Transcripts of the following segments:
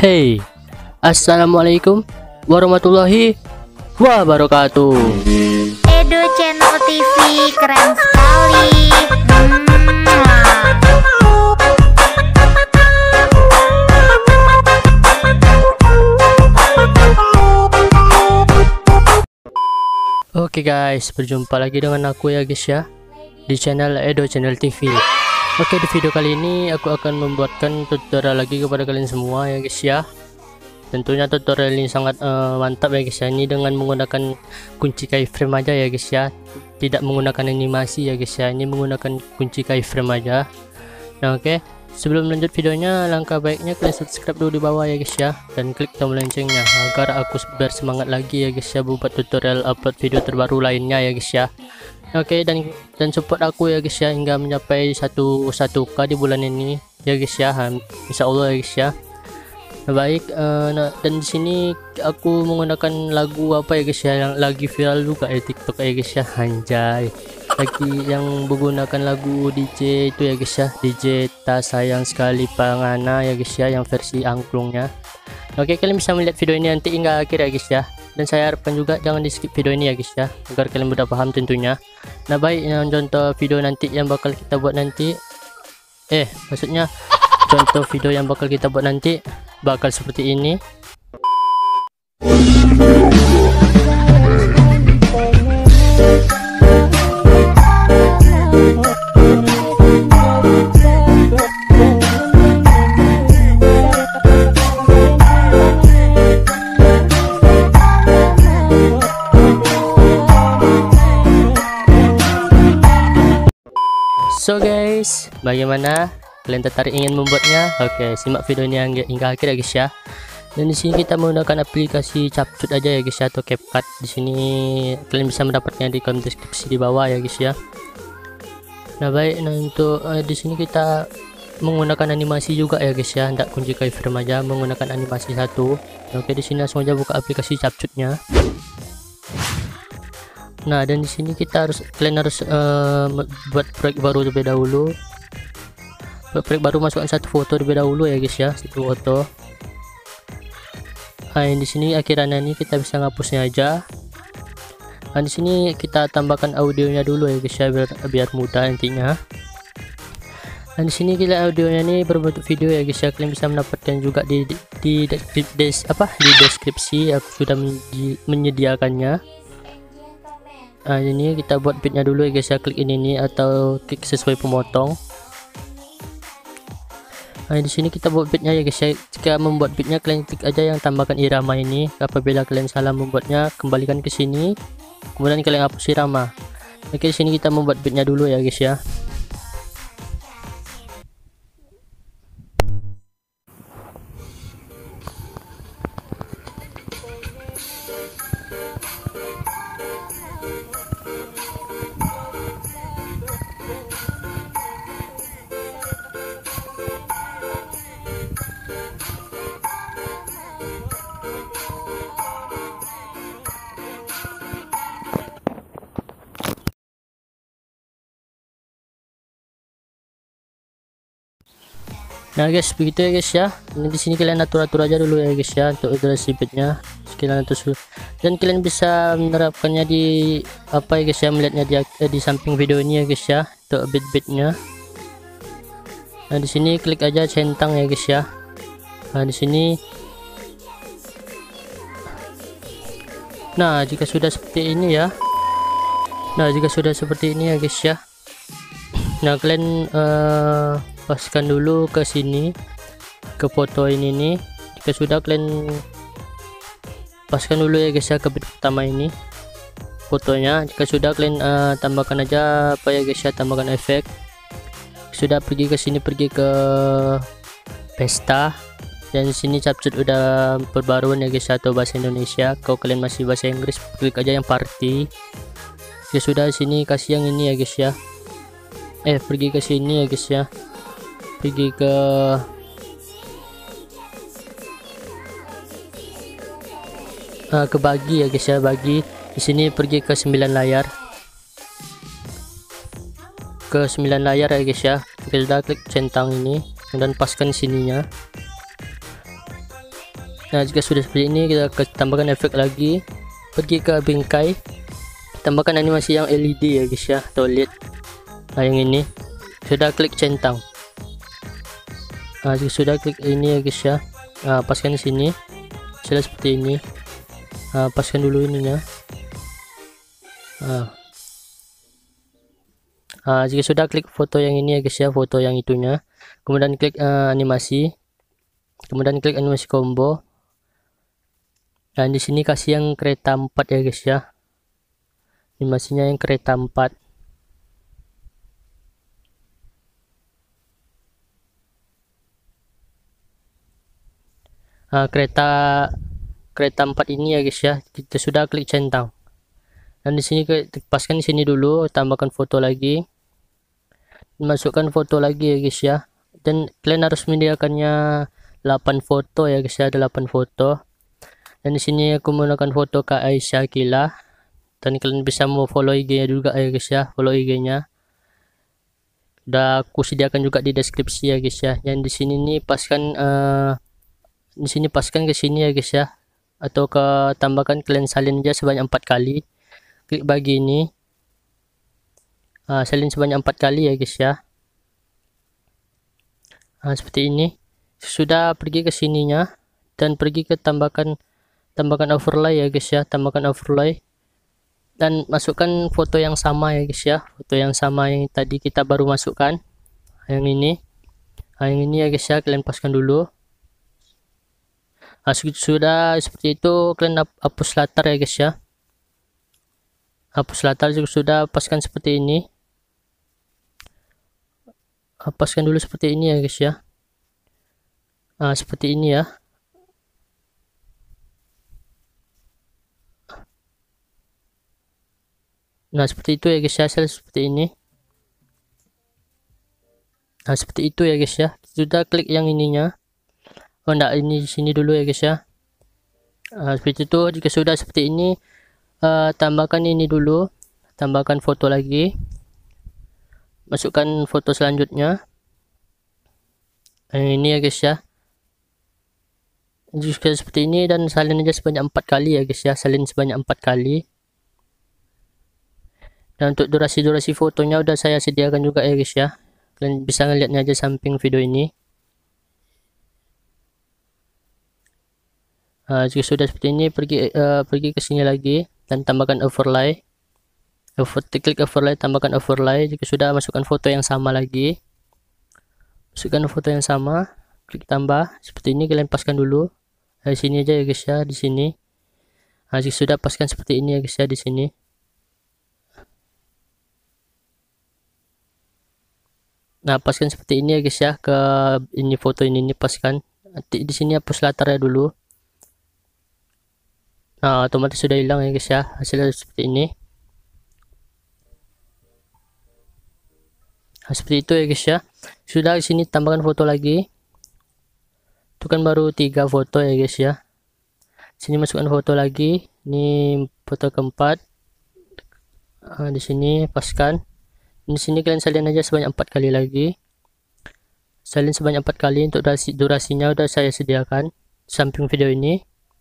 Hey, assalamualaikum warahmatullahi wabarakatuh. Edo Channel TV keren sekali. Oke guys, berjumpa lagi dengan aku ya guys ya, di channel Edo Channel TV. Oke, di video kali ini aku akan membuatkan tutorial lagi kepada kalian semua ya guys ya. Tentunya tutorial ini sangat mantap ya guys ya, ini dengan menggunakan kunci keyframe aja ya guys ya, tidak menggunakan animasi ya guys ya, ini menggunakan kunci keyframe aja. Nah oke, sebelum lanjut videonya, langkah baiknya kalian subscribe dulu di bawah ya guys ya, dan klik tombol loncengnya agar aku bersemangat lagi ya guys ya buat tutorial upload video terbaru lainnya ya guys ya. Oke, dan support aku ya guys ya hingga mencapai 1k di bulan ini ya guys ya, insyaallah ya guys ya. Nah, baik, dan di sini aku menggunakan lagu apa ya guys ya, yang lagi viral juga ya TikTok ya guys ya, anjay, lagi yang menggunakan lagu DJ itu ya guys ya, DJ Tak Sayang Sekali Pangana ya guys ya, yang versi angklungnya. Oke, kalian bisa melihat video ini nanti hingga akhir ya guys ya, dan saya harapkan juga jangan di skip video ini ya guys ya, agar kalian mudah paham tentunya. Nah baik, yang contoh video nanti yang bakal kita buat nanti, maksudnya contoh video yang bakal kita buat nanti bakal seperti ini. So guys, bagaimana? Kalian tertarik ingin membuatnya? Oke, simak video ini hingga akhir ya guys ya. Dan di sini kita menggunakan aplikasi CapCut aja ya guys ya, atau CapCut. Di sini kalian bisa mendapatnya di kolom deskripsi di bawah ya guys ya. Nah baik, nah untuk di sini kita menggunakan animasi juga ya guys ya, tidak kunci keyframe aja, menggunakan animasi satu. Oke, di sini langsung aja buka aplikasi CapCutnya. Nah, dan di sini kalian harus buat proyek baru terlebih dahulu. Buat proyek baru, masukkan satu foto terlebih dahulu ya guys ya, satu foto. Nah, di sini akhirannya ini kita bisa ngapusnya aja. Nah, di sini kita tambahkan audionya dulu ya guys ya, biar mudah nantinya. Nah, di sini kita audionya ini berbentuk video ya guys ya, kalian bisa mendapatkan juga di deskripsi, aku sudah menyediakannya. Nah, ini kita buat bitnya dulu ya guys ya, klik ini nih atau klik sesuai pemotong. Nah, di sini kita buat bitnya ya guys ya. Jika membuat bitnya, kalian klik aja yang tambahkan irama ini. Apabila kalian salah membuatnya, kembalikan ke sini, kemudian kalian hapus irama. Oke, di sini kita membuat bitnya dulu ya guys ya. Nah guys, begitu ya guys ya. Ini di sini kalian atur aja dulu ya guys ya untuk durasi bitnya. Kalian atur, dan kalian bisa menerapkannya di apa ya guys ya, melihatnya di samping video ini ya guys ya, untuk bit-bitnya. Nah, di sini klik aja centang ya guys ya. Nah, di sini. Nah, jika sudah seperti ini ya. Nah, jika sudah seperti ini ya guys ya. Nah, kalian paskan dulu ke sini, ke foto ini nih. Jika sudah, kalian paskan dulu ya guys ya ke bit pertama ini fotonya. Jika sudah, kalian tambahkan aja apa ya guys ya, tambahkan efek. Sudah, pergi ke sini, pergi ke pesta, dan sini CapCut udah perbaruan ya guys atau bahasa Indonesia. Kalau kalian masih bahasa Inggris, klik aja yang party. Ya sudah, sini kasih yang ini ya guys ya, pergi ke sini ya guys ya, pergi ke bagi ya guys ya, bagi. Di sini pergi ke 9 layar, ya guys ya. Kita sudah klik centang ini dan paskan sininya. Nah, jika sudah seperti ini, kita tambahkan efek lagi. Pergi ke bingkai, tambahkan animasi yang LED ya guys ya, atau LED. Nah, yang ini sudah klik centang. Nah, jika sudah klik ini ya guys ya, nah, paskan di sini. Sudah seperti ini. Nah, paskan dulu ininya. Jika sudah, klik foto yang ini ya guys ya, foto yang itunya. Kemudian klik animasi. Kemudian klik animasi combo. Dan di sini kasih yang kereta 4 ya guys ya. Animasinya yang kereta 4. Kereta 4 ini ya guys ya. Kita sudah klik centang. Dan di sini paskan di sini dulu, tambahkan foto lagi. Masukkan foto lagi ya guys ya. Dan kalian harus menyediakannya 8 foto ya guys ya, 8 foto. Dan di sini aku menggunakan foto Kak Aisyah Kila. Dan kalian bisa mau follow IG-nya juga ya guys ya, follow IG-nya. Udah aku sediakan juga di deskripsi ya guys ya. Yang di sini nih paskan di sini paskan ke sini ya guys ya. Atau ke tambahkan, kalian salin aja sebanyak 4 kali. Klik bagi ini. Salin sebanyak 4 kali ya guys ya. Seperti ini. Sudah, pergi ke sininya dan pergi ke tambahkan overlay ya guys ya, tambahkan overlay dan masukkan foto yang sama ya guys ya, foto yang sama yang tadi kita baru masukkan, yang ini. Yang ini ya guys ya, kalian paskan dulu. Sudah seperti itu, kalian hapus latar ya guys ya, hapus latar. Juga sudah, paskan seperti ini, hapuskan dulu seperti ini ya guys ya. Seperti ini ya. Nah, seperti itu ya guys ya, seperti ini. Nah, seperti itu ya guys ya. Sudah, klik yang ininya. Oh enggak, ini di sini dulu ya guys ya. Seperti itu. Jika sudah seperti ini, tambahkan ini dulu, tambahkan foto lagi. Masukkan foto selanjutnya. Ini ya guys ya. Jika seperti ini, dan salin aja sebanyak 4 kali ya guys ya, salin sebanyak 4 kali. Dan untuk durasi fotonya udah saya sediakan juga ya guys ya, kalian bisa ngeliatnya aja samping video ini. Jika sudah seperti ini, pergi ke sini lagi dan tambahkan overlay. Klik overlay, tambahkan overlay. Jika sudah, masukkan foto yang sama lagi, masukkan foto yang sama, klik tambah. Seperti ini, kalian paskan dulu di sini aja ya guys ya, di sini. Jika sudah, paskan seperti ini ya guys ya, di sini. Nah, paskan seperti ini ya guys ya, ke ini foto ini paskan. Nanti di sini hapus latarnya dulu. Nah, otomatis sudah hilang ya guys ya, hasilnya seperti ini. Nah, seperti itu ya guys ya. Sudah, di sini tambahkan foto lagi. Itu kan baru 3 foto ya guys ya. Sini masukkan foto lagi. Ini foto keempat. Di sini paskan. Di sini kalian salin aja sebanyak 4 kali lagi. Salin sebanyak 4 kali. Untuk durasinya udah saya sediakan samping video ini.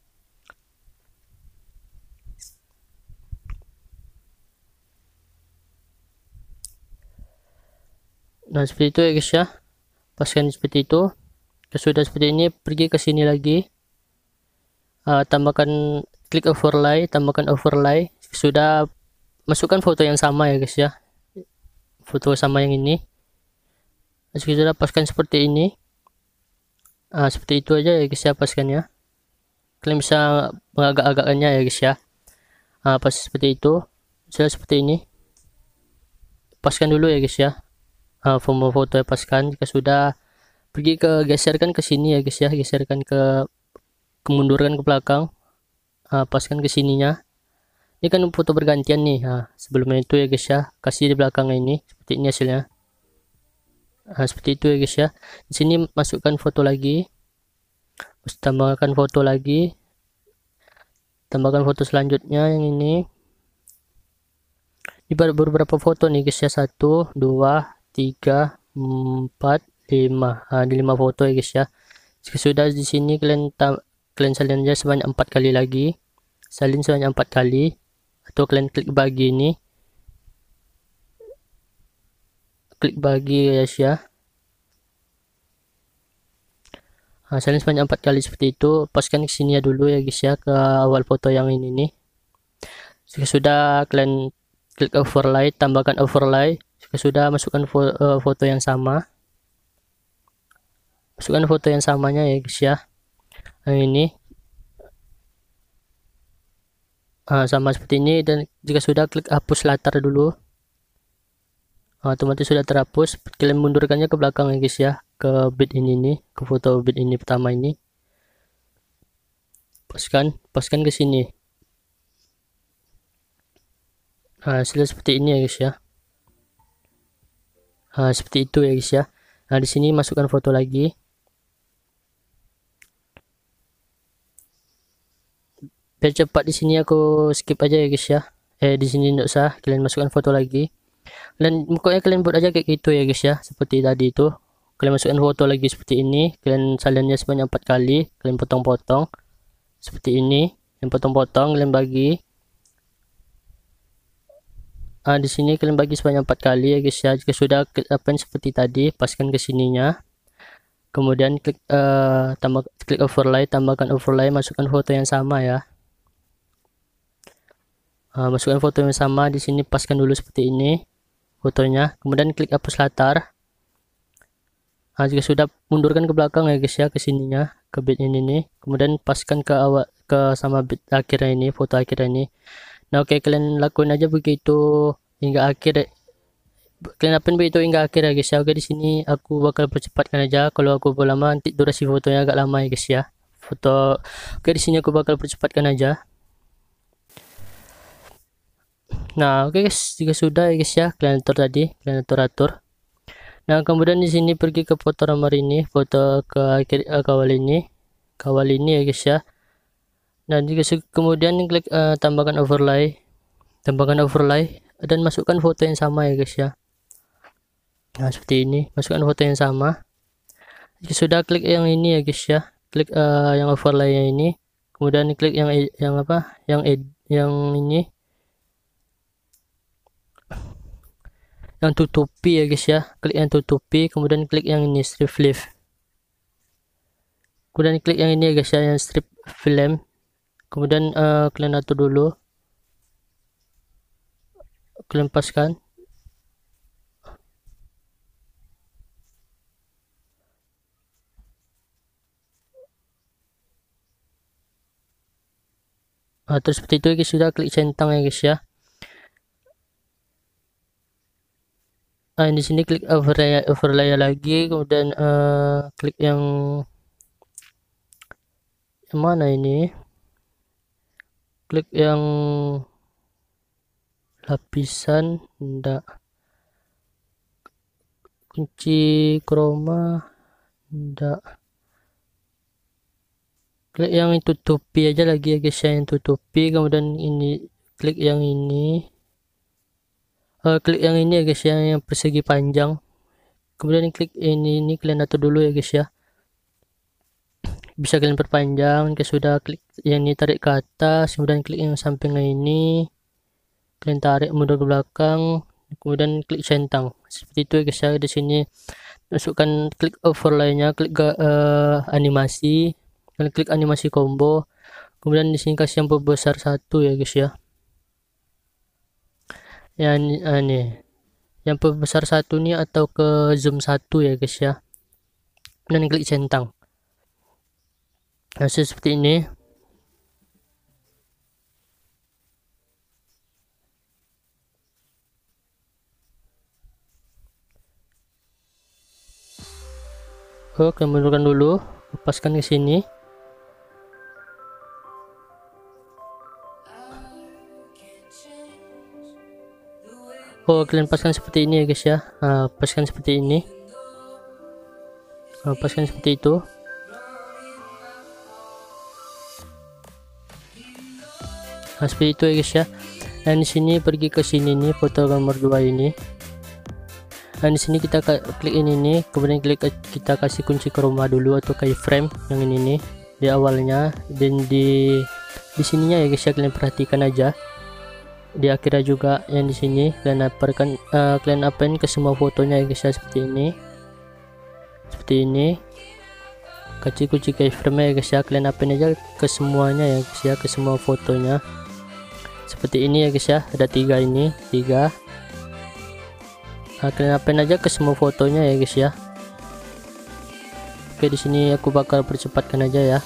Nah, seperti itu ya guys ya. Paskan seperti itu. Sudah seperti ini, pergi ke sini lagi. Tambahkan, klik overlay, tambahkan overlay. Sudah, masukkan foto yang sama ya guys ya, foto sama yang ini. Sudah, paskan seperti ini. Seperti itu aja ya guys ya, paskannya. Kalian bisa mengagak-agakkannya ya guys ya. Pas seperti itu. Sudah seperti ini, paskan dulu ya guys ya. Foto ya, paskan. Jika sudah, pergi ke geserkan ke sini ya guys ya, geserkan kemundurkan ke belakang. Paskan ke sininya. Ini kan foto bergantian nih. Sebelumnya itu ya guys ya, kasih di belakangnya ini. Seperti ini hasilnya. Seperti itu ya guys ya. Di sini masukkan foto lagi. Tambahkan foto lagi. Tambahkan foto selanjutnya yang ini. Ini baru beberapa foto nih guys ya. 1, 2, 3, 4, 5. Di 5 foto ya guys ya. Sudah, di sini kalian kalian salin aja sebanyak 4 kali lagi, salin sebanyak 4 kali, atau kalian klik bagi ini, klik bagi guys ya. Salin sebanyak 4 kali seperti itu, paskan ke sini ya dulu ya guys ya, ke awal foto yang ini nih. Jika sudah, kalian klik overlay, tambahkan overlay. Jika sudah, masukkan foto yang sama, masukkan foto yang samanya ya guys ya. Nah ini sama seperti ini, dan jika sudah, klik hapus latar dulu. Otomatis sudah terhapus. Kalian mundurkannya ke belakang ya guys ya, ke bit ini nih, ke foto bit ini pertama ini. Paskan ke sini. Sudah seperti ini ya guys ya. Seperti itu ya guys ya. Nah di sini masukkan foto lagi. Biar cepat di sini aku skip aja ya guys ya. Di sini tidak usah, kalian masukkan foto lagi. Dan pokoknya kalian buat aja kayak gitu ya guys ya, seperti tadi itu. Kalian masukkan foto lagi seperti ini, kalian salinnya sebanyak 4 kali, kalian potong-potong seperti ini, kalian potong-potong, kalian bagi. Di sini kalian bagi sebanyak 4 kali ya guys ya. Jika sudah, klik append seperti tadi, paskan ke sininya. Kemudian klik klik overlay, tambahkan overlay, masukkan foto yang sama ya. Masukkan foto yang sama di sini, paskan dulu seperti ini fotonya, kemudian klik hapus latar. Jika sudah, mundurkan ke belakang ya guys ya, ke sininya, ke bit ini nih, kemudian paskan ke awal, ke sama bit akhirnya ini, foto akhirnya ini. Nah oke, kalian lakuin aja begitu hingga akhir. Kalian lakuin begitu hingga akhir ya guys ya. Oke, di sini aku bakal percepatkan aja, kalau aku berlama nanti durasi fotonya agak lama ya guys ya. Oke, di sini aku bakal percepatkan aja. Nah oke guys, jika sudah ya guys ya, kalian atur tadi, kalian atur. Nah kemudian di sini pergi ke foto nomor ini, foto ke kawal ini ya guys ya. Nah jika kemudian klik tambahkan overlay, dan masukkan foto yang sama ya guys ya. Nah seperti ini, masukkan foto yang sama. Jika sudah, klik yang ini ya guys ya, klik yang overlay yang ini, kemudian klik yang ini, yang tutupi ya guys ya, klik yang tutupi, kemudian klik yang ini strip lift, kemudian klik yang ini ya guys ya, yang strip film, kemudian kalian atur dulu, kalian paskan. Terus seperti itu ya guys, sudah klik centang ya guys ya. Di sini klik overlay lagi, kemudian klik yang mana ini, klik yang lapisan, enggak, kunci chroma, enggak, klik yang tutupi aja lagi ya guys ya, yang tutupi, kemudian ini klik yang ini, klik yang ini ya guys ya, yang persegi panjang, kemudian klik ini kalian atur dulu ya guys ya, bisa kalian perpanjang. Jika sudah, klik yang ini, tarik ke atas, kemudian klik yang samping ini, kalian tarik mundur ke belakang, kemudian klik centang seperti itu ya guys ya. Di sini masukkan, klik overlay-nya, klik ke animasi, kalian klik animasi combo, kemudian di sini kasih yang pembesar 1 ya guys ya. Ini yang pembesar 1 nih, atau ke zoom 1 ya guys ya, dan klik centang. Nah seperti ini. Oke, mundurkan dulu, lepaskan ke sini. Kalian paskan seperti ini ya guys ya. Paskan seperti ini, paskan seperti itu. Seperti itu ya guys ya. Dan di sini pergi ke sini nih, foto nomor 2 ini. Dan di sini kita klik ini nih, kemudian kita kasih kunci chroma dulu atau keyframe yang ini nih. di awalnya, dan di sininya ya guys ya, kalian perhatikan aja. Di akhirnya juga yang di sini kalian apain ke semua fotonya ya guys ya, seperti ini kunci keyframe ya guys ya, kalian apain aja ke semuanya ya guys ya, ke semua fotonya seperti ini ya guys ya. Ada 3 ini, 3. Nah, kalian apain aja ke semua fotonya ya guys ya. Oke, di sini aku bakal percepatkan aja ya.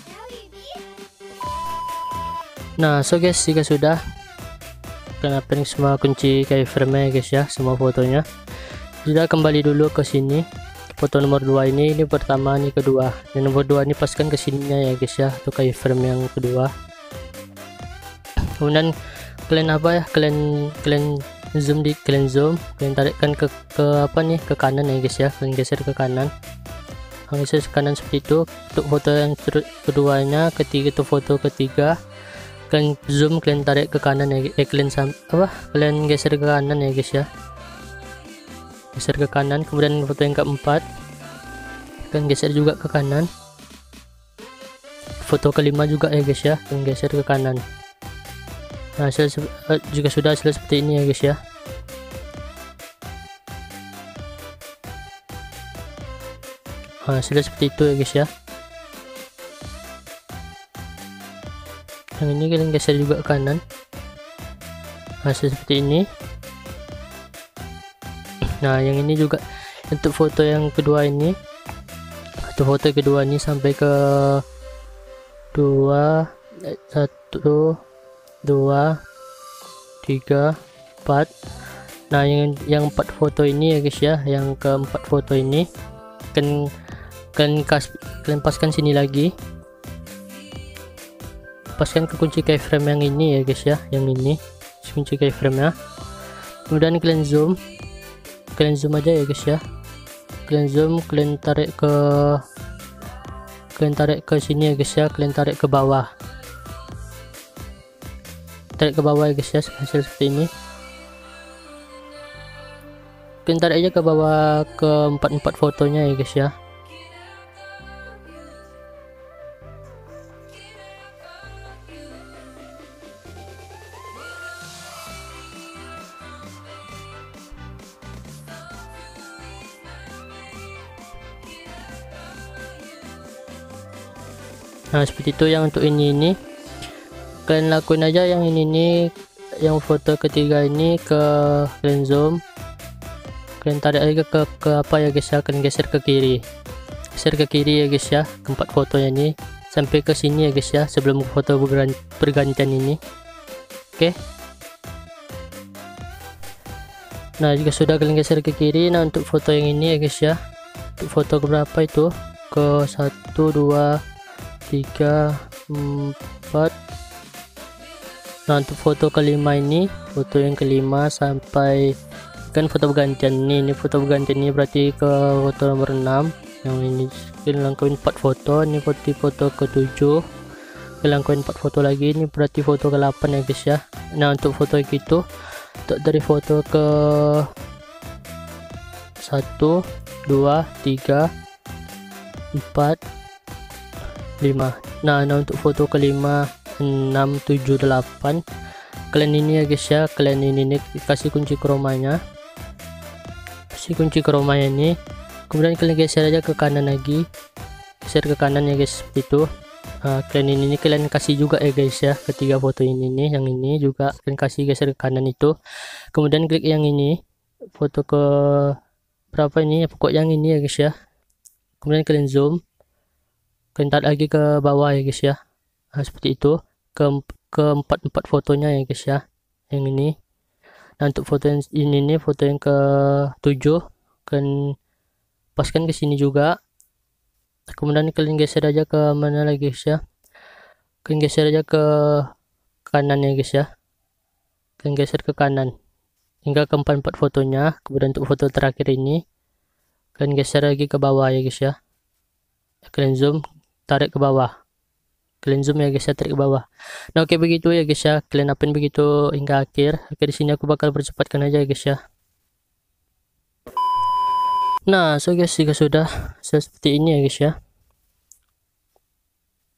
Nah, so guys, jika sudah kalian apain semua kunci keyframe ya guys ya, semua fotonya. Sudah, kembali dulu ke sini. Foto nomor 2 ini pertama, ini kedua. Yang nomor 2 ini paskan ke sininya ya guys ya, untuk keyframe yang kedua. Kemudian kalian apa ya, kalian zoom, kalian tarikkan ke apa nih, ke kanan ya guys ya, kalian geser ke kanan. Geser ke kanan seperti itu. Untuk foto yang keduanya, ketiga, itu foto ketiga, kalian zoom, kalian tarik ke kanan ya, kalian geser ke kanan ya guys ya, geser ke kanan. Kemudian foto yang keempat kalian geser juga ke kanan. Foto kelima juga ya guys ya, kalian geser ke kanan. Nah, juga sudah hasil seperti ini ya guys ya. Nah, sudah seperti itu ya guys ya. Yang ini kalian geser juga ke kanan. Hasil seperti ini. Nah, yang ini juga untuk foto yang kedua ini, sampai ke 1, 2, 3, 4. Nah, yang 4 foto ini ya guys ya, yang keempat foto ini kalian paskan sini lagi, paskan ke kunci keyframe yang ini ya guys ya, yang ini kunci keyframe nya. Kemudian kalian zoom aja ya guys ya, kalian zoom, kalian tarik ke sini ya guys ya, kalian tarik ke bawah ya guys ya. Hasil seperti ini, kalian tarik aja ke bawah ke empat fotonya ya guys ya. Nah, seperti itu. Yang untuk ini kalian lakuin aja yang ini yang foto ketiga ini, kalian zoom, kalian tarik aja ke apa ya guys ya, kalian geser ke kiri ya guys ya, keempat fotonya ini sampai ke sini ya guys ya, sebelum foto bergantian ini. Oke. Nah, jika sudah kalian geser ke kiri, nah untuk foto yang ini ya guys ya, untuk foto berapa itu, ke 1, 2, 3, 4. Nah, untuk foto kelima ini, foto yang kelima sampai kan foto bergantian ini foto bergantian ini berarti ke foto nomor 6. Yang ini kalian lakuin 4 foto, ini foto ke-7, kalian lakuin 4 foto lagi, ini berarti foto ke-8 ya guys ya. Nah, untuk foto gitu, untuk dari foto ke 1, 2, 3, 4, 5. Nah, untuk foto kelima, 6, 7, 8, kalian ini ya guys ya, kalian ini kasih kunci chroma-nya, ini, kemudian kalian geser aja ke kanan lagi, geser ke kanan ya guys, seperti itu. Kalian ini kalian kasih juga ya guys ya, ketiga foto ini nih, yang ini juga kalian kasih geser ke kanan itu. Kemudian klik yang ini, foto ke berapa ini, pokok yang ini ya guys ya. Kemudian kalian zoom, kalian tarik lagi ke bawah ya guys ya. Nah, seperti itu ke empat fotonya ya guys ya, yang ini. Nah, untuk foto yang ini nih, foto yang ke-7 kalian paskan ke sini juga. Kemudian kalian geser aja ke mana lagi guys ya, kalian geser aja ke kanan ya guys ya, kalian geser ke kanan hingga ke 4 fotonya. Kemudian untuk foto terakhir ini kalian geser lagi ke bawah ya guys ya, kalian zoom, tarik ke bawah, kalian zoom ya guys ya, tarik ke bawah. Nah, oke, begitu ya guys ya, kalian apain begitu hingga akhir. Oke, di sini aku bakal percepatkan aja ya guys ya. Nah, so guys, jika sudah seperti ini ya guys ya.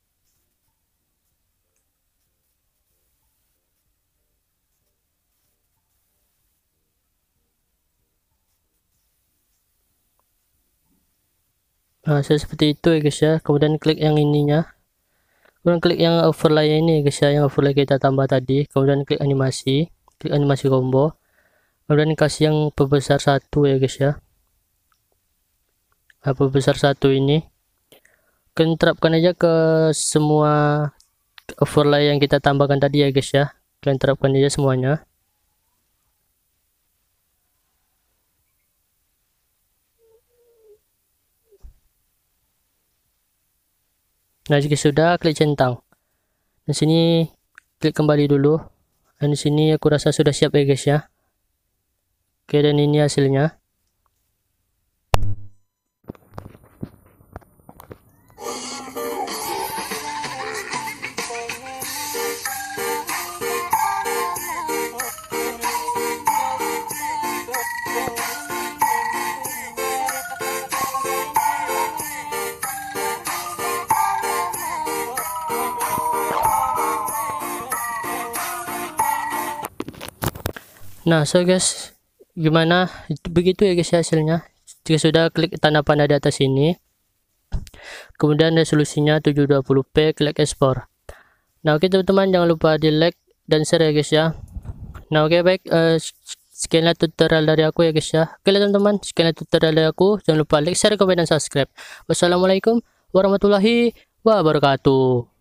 Nah, seperti itu ya guys ya. Kemudian klik yang ininya, kemudian klik yang overlay ini ya guys ya, yang overlay kita tambah tadi. Kemudian klik animasi combo, kemudian kasih yang pembesar 1 ya guys ya. Nah, pembesar 1 ini kalian terapkan aja ke semua overlay yang kita tambahkan tadi ya guys ya. Kalian terapkan aja semuanya. Nah, jika sudah, klik centang. Di sini klik kembali dulu. Dan di sini aku rasa sudah siap ya guys ya. Oke, dan ini hasilnya. Nah, so guys, gimana? Begitu ya guys hasilnya. Jika sudah, klik tanda panah di atas ini. Kemudian resolusinya 720p, klik export. Nah, oke teman-teman, jangan lupa di like dan share ya guys ya. Nah, oke baik, sekianlah tutorial dari aku ya guys ya. Oke teman-teman, sekianlah tutorial dari aku. Jangan lupa like, share, komen, dan subscribe. Wassalamualaikum warahmatullahi wabarakatuh.